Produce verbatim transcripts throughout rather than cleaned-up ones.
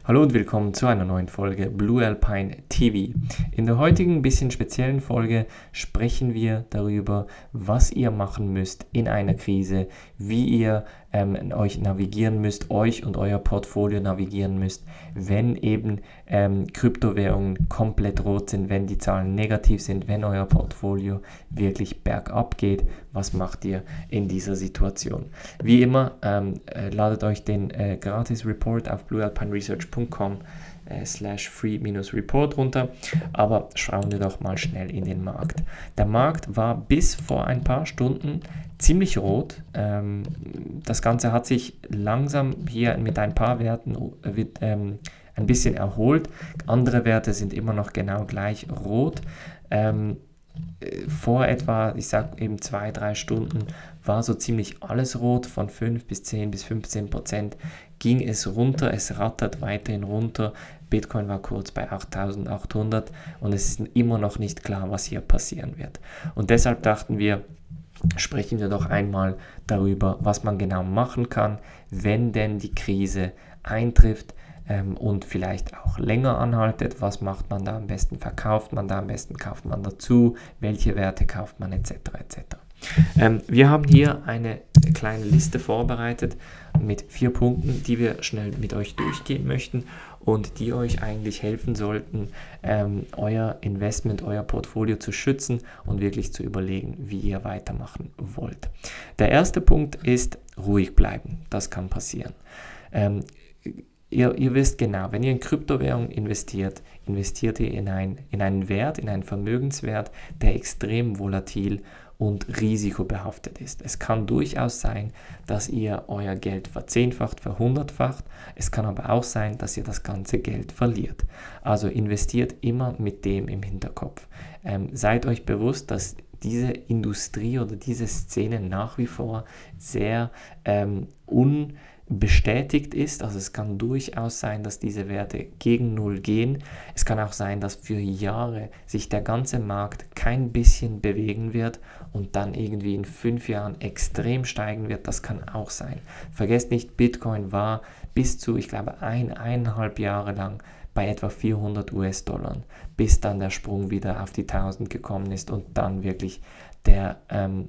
Hallo und willkommen zu einer neuen Folge Blue Alpine T V. In der heutigen bisschen speziellen Folge sprechen wir darüber, was ihr machen müsst in einer Krise, wie ihr ähm, euch navigieren müsst, euch und euer Portfolio navigieren müsst, wenn eben ähm, Kryptowährungen komplett rot sind, wenn die Zahlen negativ sind, wenn euer Portfolio wirklich bergab geht. Was macht ihr in dieser Situation? Wie immer, ähm, äh, ladet euch den äh, gratis Report auf blue alpine research punkt com äh, slash free report runter, aber schauen wir doch mal schnell in den Markt. Der Markt war bis vor ein paar Stunden ziemlich rot. Ähm, das Ganze hat sich langsam hier mit ein paar Werten äh, ähm, ein bisschen erholt. Andere Werte sind immer noch genau gleich rot. Ähm, Vor etwa, ich sag eben zwei, drei Stunden war so ziemlich alles rot, von fünf bis zehn bis fünfzehn Prozent ging es runter, es rattert weiterhin runter. Bitcoin war kurz bei achttausendachthundert und es ist immer noch nicht klar, was hier passieren wird. Und deshalb dachten wir, sprechen wir doch einmal darüber, was man genau machen kann, wenn denn die Krise eintrifft ähm, und vielleicht auch länger anhaltet. Was macht man da am besten? Verkauft man da am besten? Kauft man dazu? Welche Werte kauft man? Etc. et cetera. Ähm, wir haben hier eine kleine Liste vorbereitet mit vier Punkten, die wir schnell mit euch durchgehen möchten und die euch eigentlich helfen sollten, ähm, euer Investment, euer Portfolio zu schützen und wirklich zu überlegen, wie ihr weitermachen wollt. Der erste Punkt ist ruhig bleiben. Das kann passieren. Ähm, Ihr, ihr wisst genau, wenn ihr in Kryptowährungen investiert, investiert ihr in, ein, in einen Wert, in einen Vermögenswert, der extrem volatil und risikobehaftet ist. Es kann durchaus sein, dass ihr euer Geld verzehnfacht, verhundertfacht. Es kann aber auch sein, dass ihr das ganze Geld verliert. Also investiert immer mit dem im Hinterkopf. Ähm, seid euch bewusst, dass diese Industrie oder diese Szene nach wie vor sehr ähm, un bestätigt ist, also es kann durchaus sein, dass diese Werte gegen Null gehen. Es kann auch sein, dass für Jahre sich der ganze Markt kein bisschen bewegen wird und dann irgendwie in fünf Jahren extrem steigen wird. Das kann auch sein. Vergesst nicht, Bitcoin war bis zu, ich glaube, ein, eineinhalb Jahre lang bei etwa vierhundert US-Dollar, bis dann der Sprung wieder auf die tausend gekommen ist und dann wirklich der, ähm,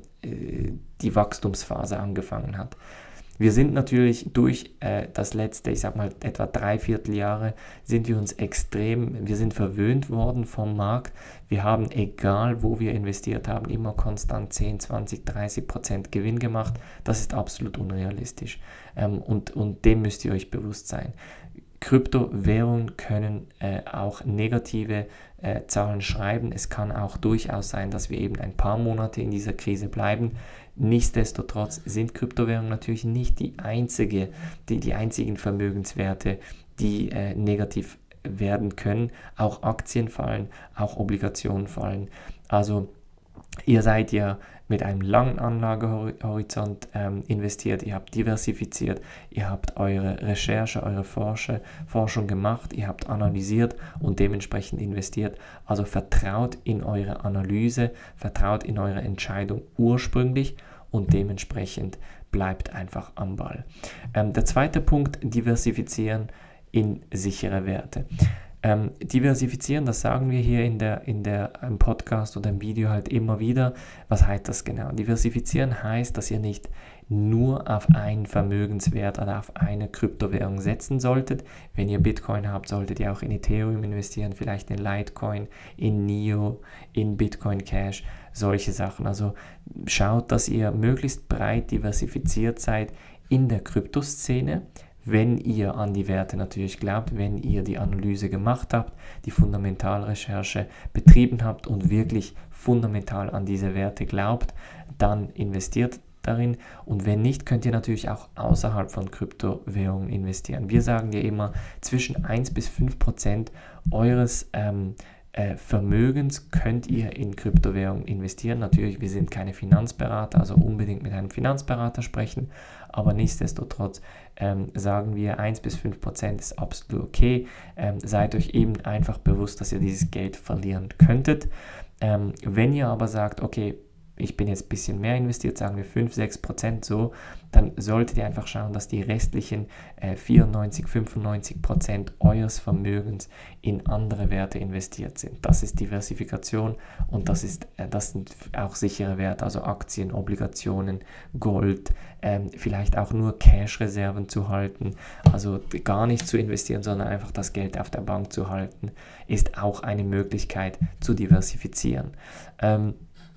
die Wachstumsphase angefangen hat. Wir sind natürlich durch äh, das letzte, ich sag mal etwa dreiviertel Jahre, sind wir uns extrem, wir sind verwöhnt worden vom Markt. Wir haben, egal wo wir investiert haben, immer konstant zehn, zwanzig, dreißig Prozent Gewinn gemacht. Das ist absolut unrealistisch ähm, und, und dem müsst ihr euch bewusst sein. Kryptowährungen können äh, auch negative äh, Zahlen schreiben. Es kann auch durchaus sein, dass wir eben ein paar Monate in dieser Krise bleiben. Nichtsdestotrotz sind Kryptowährungen natürlich nicht die, einzige, die, die einzigen Vermögenswerte, die äh, negativ werden können. Auch Aktien fallen, auch Obligationen fallen. Also ihr seid ja mit einem langen Anlagehorizont ähm, investiert, ihr habt diversifiziert, ihr habt eure Recherche, eure Forsche, Forschung gemacht, ihr habt analysiert und dementsprechend investiert. Also vertraut in eure Analyse, vertraut in eure Entscheidung ursprünglich und dementsprechend bleibt einfach am Ball. Ähm, der zweite Punkt, diversifizieren in sichere Werte. Ähm, diversifizieren, das sagen wir hier in der, in der, im Podcast oder im Video halt immer wieder. Was heißt das genau? Diversifizieren heißt, dass ihr nicht nur auf einen Vermögenswert oder auf eine Kryptowährung setzen solltet. Wenn ihr Bitcoin habt, solltet ihr auch in Ethereum investieren, vielleicht in Litecoin, in N I O, in Bitcoin Cash, solche Sachen. Also schaut, dass ihr möglichst breit diversifiziert seid in der Kryptoszene, wenn ihr an die Werte natürlich glaubt, wenn ihr die Analyse gemacht habt, die Fundamentalrecherche betrieben habt und wirklich fundamental an diese Werte glaubt, dann investiert darin. Und wenn nicht, könnt ihr natürlich auch außerhalb von Kryptowährungen investieren. Wir sagen ja immer, zwischen eins bis fünf Prozent eures ähm, Äh, Vermögens könnt ihr in Kryptowährungen investieren. Natürlich, wir sind keine Finanzberater, also unbedingt mit einem Finanzberater sprechen, aber nichtsdestotrotz ähm, sagen wir, eins bis fünf Prozent ist absolut okay. Ähm, seid euch eben einfach bewusst, dass ihr dieses Geld verlieren könntet. Ähm, wenn ihr aber sagt, okay, ich bin jetzt ein bisschen mehr investiert, sagen wir fünf, sechs Prozent so, dann solltet ihr einfach schauen, dass die restlichen äh, vierundneunzig, fünfundneunzig Prozent eures Vermögens in andere Werte investiert sind. Das ist Diversifikation und das, ist, äh, das sind auch sichere Werte, also Aktien, Obligationen, Gold, ähm, vielleicht auch nur Cash-Reserven zu halten, also gar nicht zu investieren, sondern einfach das Geld auf der Bank zu halten, ist auch eine Möglichkeit zu diversifizieren. Ähm,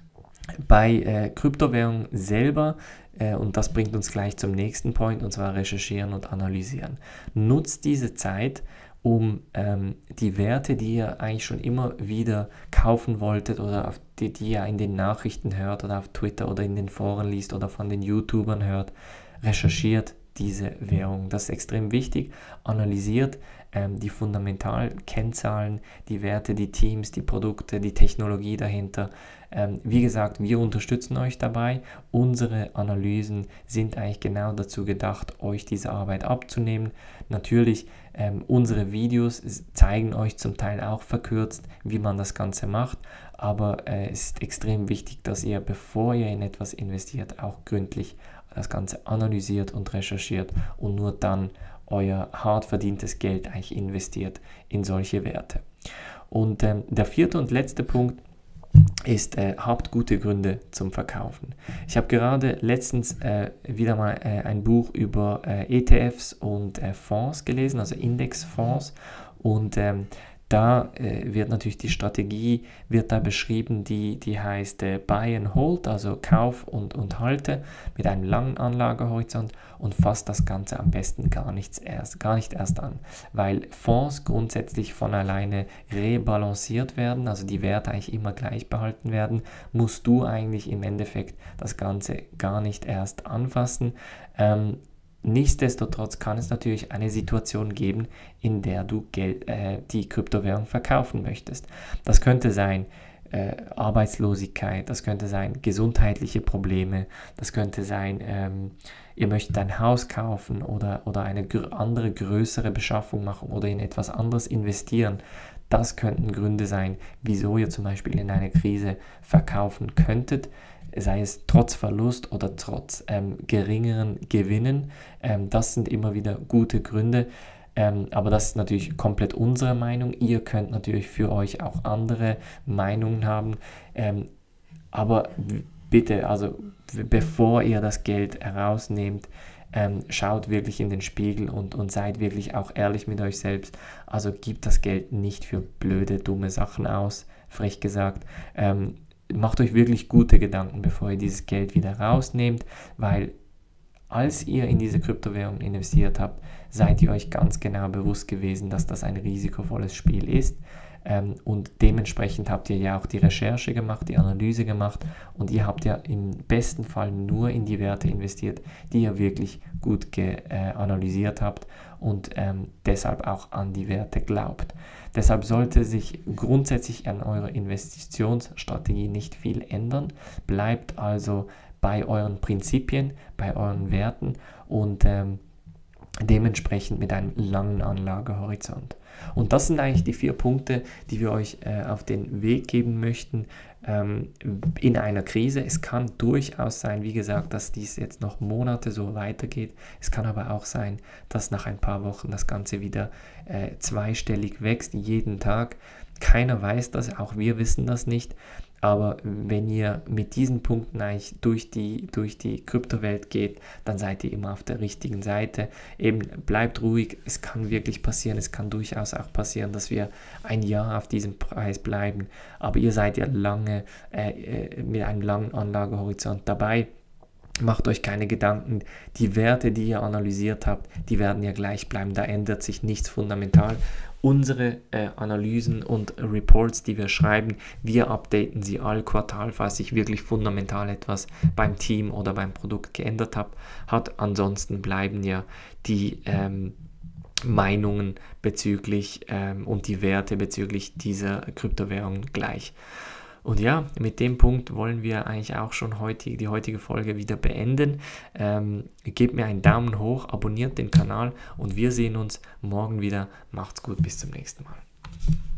bei äh, Kryptowährungen selber, äh, und das bringt uns gleich zum nächsten Point, und zwar recherchieren und analysieren. Nutzt diese Zeit, um ähm, die Werte, die ihr eigentlich schon immer wieder kaufen wolltet oder auf die, die ihr in den Nachrichten hört oder auf Twitter oder in den Foren liest oder von den YouTubern hört, recherchiert diese Währung. Das ist extrem wichtig. Analysiert ähm, die Fundamentalkennzahlen, die Werte, die Teams, die Produkte, die Technologie dahinter. Ähm, wie gesagt, wir unterstützen euch dabei. Unsere Analysen sind eigentlich genau dazu gedacht, euch diese Arbeit abzunehmen. Natürlich, ähm, unsere Videos zeigen euch zum Teil auch verkürzt, wie man das Ganze macht. Aber äh, es ist extrem wichtig, dass ihr, bevor ihr in etwas investiert, auch gründlich das Ganze analysiert und recherchiert und nur dann euer hart verdientes Geld eigentlich investiert in solche Werte. Und ähm, der vierte und letzte Punkt ist, äh, habt gute Gründe zum Verkaufen. Ich habe gerade letztens äh, wieder mal äh, ein Buch über äh, E T Fs und äh, Fonds gelesen, also Indexfonds, und ähm, da äh, wird natürlich die Strategie wird da beschrieben, die, die heißt äh, Buy and Hold, also Kauf und, und Halte mit einem langen Anlagehorizont, und fasst das Ganze am besten gar, nichts erst, gar nicht erst an, weil Fonds grundsätzlich von alleine rebalanciert werden, also die Werte eigentlich immer gleich behalten werden, musst du eigentlich im Endeffekt das Ganze gar nicht erst anfassen. Ähm, Nichtsdestotrotz kann es natürlich eine Situation geben, in der du Geld, äh, die Kryptowährung verkaufen möchtest. Das könnte sein äh, Arbeitslosigkeit, das könnte sein gesundheitliche Probleme, das könnte sein, ähm, ihr möchtet ein Haus kaufen oder, oder eine gr- andere größere Beschaffung machen oder in etwas anderes investieren. Das könnten Gründe sein, wieso ihr zum Beispiel in einer Krise verkaufen könntet, sei es trotz Verlust oder trotz ähm, geringeren Gewinnen. Ähm, das sind immer wieder gute Gründe, ähm, aber das ist natürlich komplett unsere Meinung. Ihr könnt natürlich für euch auch andere Meinungen haben, ähm, aber bitte, also bevor ihr das Geld herausnehmt, ähm, schaut wirklich in den Spiegel und, und seid wirklich auch ehrlich mit euch selbst. Also gebt das Geld nicht für blöde, dumme Sachen aus, frech gesagt. Ähm, Macht euch wirklich gute Gedanken, bevor ihr dieses Geld wieder rausnehmt, weil als ihr in diese Kryptowährung investiert habt, seid ihr euch ganz genau bewusst gewesen, dass das ein risikovolles Spiel ist. Ähm, und dementsprechend habt ihr ja auch die Recherche gemacht, die Analyse gemacht, und ihr habt ja im besten Fall nur in die Werte investiert, die ihr wirklich gut ge, äh, analysiert habt und ähm, deshalb auch an die Werte glaubt. Deshalb sollte sich grundsätzlich an eurer Investitionsstrategie nicht viel ändern. Bleibt also bei euren Prinzipien, bei euren Werten und ähm, dementsprechend mit einem langen Anlagehorizont. Und das sind eigentlich die vier Punkte, die wir euch äh, auf den Weg geben möchten ähm, in einer Krise. Es kann durchaus sein, wie gesagt, dass dies jetzt noch Monate so weitergeht. Es kann aber auch sein, dass nach ein paar Wochen das Ganze wieder äh, zweistellig wächst, jeden Tag. Keiner weiß das, auch wir wissen das nicht. Aber wenn ihr mit diesen Punkten eigentlich durch die, durch die Kryptowelt geht, dann seid ihr immer auf der richtigen Seite. Eben bleibt ruhig, es kann wirklich passieren, es kann durchaus auch passieren, dass wir ein Jahr auf diesem Preis bleiben. Aber ihr seid ja lange äh, mit einem langen Anlagehorizont dabei. Macht euch keine Gedanken, die Werte, die ihr analysiert habt, die werden ja gleich bleiben, da ändert sich nichts fundamental. Unsere äh, Analysen und Reports, die wir schreiben, wir updaten sie all Quartal, falls sich wirklich fundamental etwas beim Team oder beim Produkt geändert hat. hat. Ansonsten bleiben ja die ähm, Meinungen bezüglich ähm, und die Werte bezüglich dieser Kryptowährung gleich. Und ja, mit dem Punkt wollen wir eigentlich auch schon heute, die heutige Folge wieder beenden. Ähm, gebt mir einen Daumen hoch, abonniert den Kanal und wir sehen uns morgen wieder. Macht's gut, bis zum nächsten Mal.